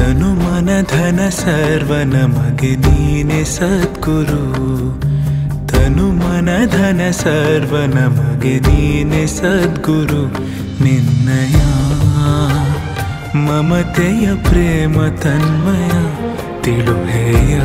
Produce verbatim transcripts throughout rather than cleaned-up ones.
ತನು ಮನ ಧನ ಸರ್ವ ನಮಗೆ ನೀನೆ ಸದ್ಗುರು. ತನು ಮನ ಧನ ಸರ್ವ ನಮಗೆ ನೀನೆ ಸದ್ಗುರು. ನಿನ್ನಯ ಮಮತೆಯ ಪ್ರೇಮ ತನ್ಮಯ ತಿಳುಹೆಯ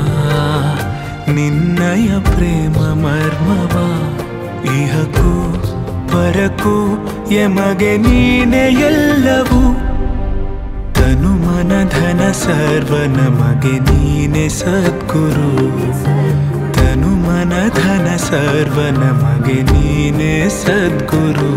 ನಿನ್ನಯ ಪ್ರೇಮ ಮರ್ಮವ. ಇಹಕ್ಕೂ ಪರಕ್ಕೂ ಯಮಗೆ ನೀನೆ ಎಲ್ಲವೂ. ತನು ಮನ ಧನ ಸರ್ವ ನಮಗೆ ನೀನೆ ಸದ್ಗುರು. ತನು ಮನ ಧನ ಸರ್ವ ನಮಗೆ ನೀನೆ ಸದ್ಗುರು.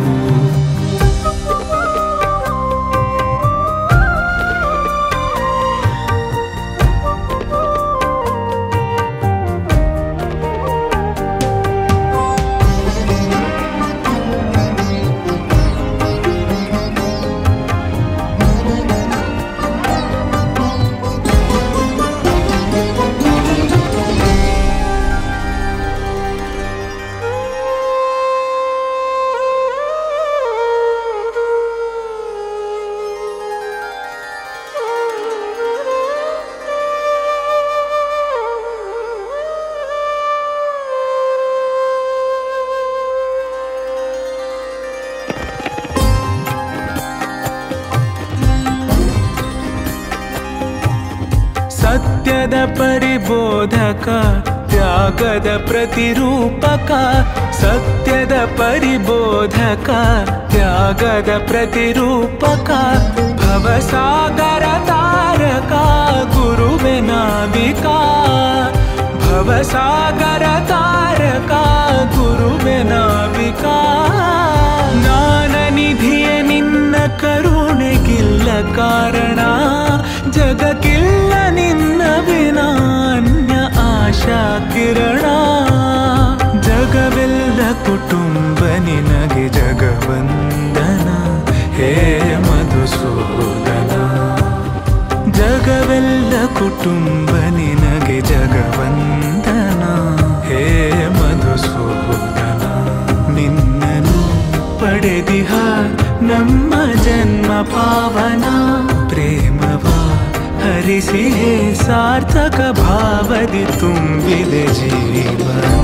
ಸತ್ಯದ ಪರಿಬೋಧಕ ತ್ಯಾಗದ ಪ್ರತಿರೂಪಕ. ಸತ್ಯದ ಪರಿಬೋಧಕ ತ್ಯಾಗದ ಪ್ರತಿರೂಪಕ. ಭವಸಾಗರ ತಾರಕ ಗುರುವೆ ನಾವಿಕ. ಭವಸಾಗರ ತಾರಕ ಗುರುವೆ ನಾವಿಕ. ಜ್ಞಾನ ನಿಧಿಯ ನಿನ್ನ ಕರುಣೆಗಿಲ್ಲ ಕಾರಣ. ಜಗಕ್ಕಿಲ್ಲ ನಿನ್ನ ವಿನಾ ಅನ್ಯ ಆಶಾ ಕಿರಣ. ಜಗವೆಲ್ಲ ಕುಟುಂಬ ನಿನಗೆ ಜಗವಂದನ ಹೇ ಮಧುಸೂದನ. ಜಗವೆಲ್ಲ ಕುಟುಂಬ ನಿನಗೆ ಜಗವಂದನ ಹೇ ಮಧುಸೂದನ. ನಿನ್ನನು ಪಡೆದಿಹ ನಮ್ಮ ಜನ್ಮ ಪಾವನ. ಪ್ರೇಮವ ಹರಿಸಿ ಹೇ ಸಾರ್ಥಕ ಭಾವದಿ ತುಂಬಿದೆ ಜೀವನ.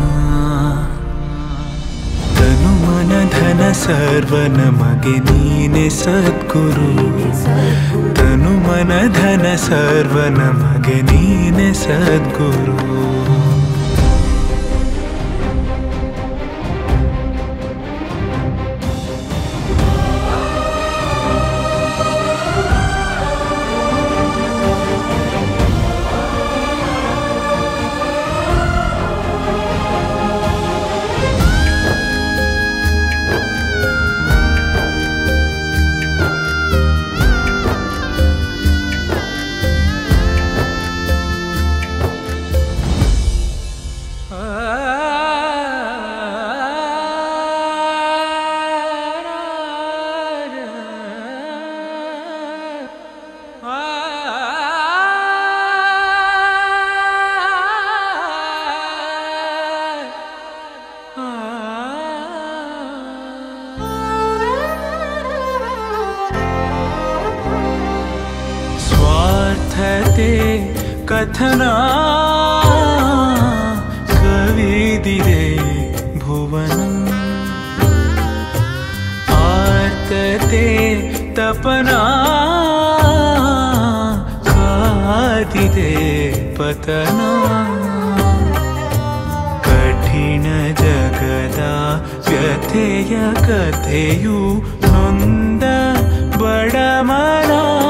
ತನು ಮನ ಧನ ಸರ್ವ ನಮಗೆ ನೀನೆ ಸದ್ಗುರು. ತನು ಮನ ಧನ ಸರ್ವ ನಮಗೆ ನೀನೆ ಸದ್ಗುರು. ಕಥನ ಕವಿದಿದೆ ಭುವನ. ಆರ್ತತೆ ತಪನ ಕಾದಿದೆ ಪತನ. ಕಠಿಣ ಜಗದ ವ್ಯಥೆಯ ಕಥೆಯು ನೊಂದ ಬಡಮನ.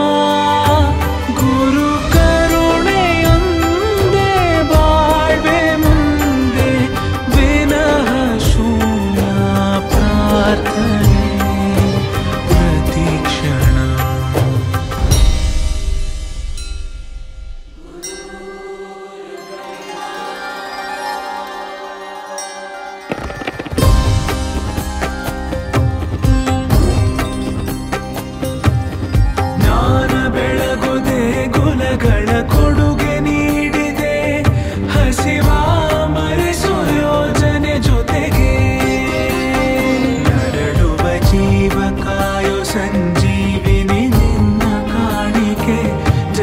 ಗುರು ಕರುಣೆಯೊಂದೇ ಬಾಳ್ವೆ ಮುಂದೆ ವಿನಃ ಶೂನ್ಯ ಪ್ರಾರ್ಥನೆ ಪ್ರತಿಕ್ಷಣ. ಗಳ ಕೊಡುಗೆ ನೀಡಿದೆ ಹಸಿವ ಮರೆಸು ಯೋಜನೆ ಜೊತೆಗೆ. ಹರಡುವ ಜೀವ ಕಾಯೋ ಸಂಜೀವಿನಿ ನಿನ್ನ ಕಾಣಿಕೆ.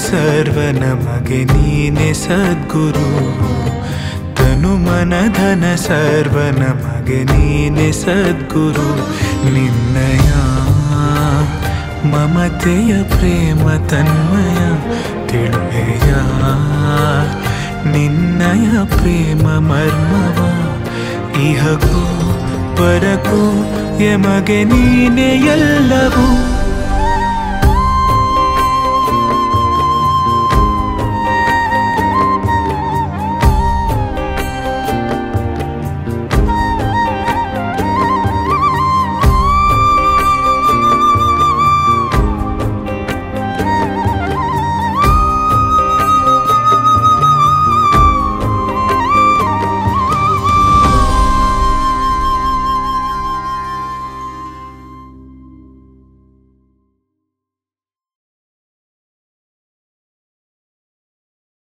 ಸರ್ವ ನಮಗೆ ನೀನೆ ಸದ್ಗುರು ತನು ಮನ ಧನ ಸರ್ವ ನಮಗೆ ನೀನೆ ಸದ್ಗುರು ನಿನ್ನಯ ಮಮತೆಯ ಪ್ರೇಮ ತನ್ಮಯ ತಿಳುವೆಯ ನಿನ್ನಯ ಪ್ರೇಮ ಮರ್ಮವ ಇಹಗೂ ಪರಗೂ ಎಮಗೆ ನೀನೆ ಎಲ್ಲವೂ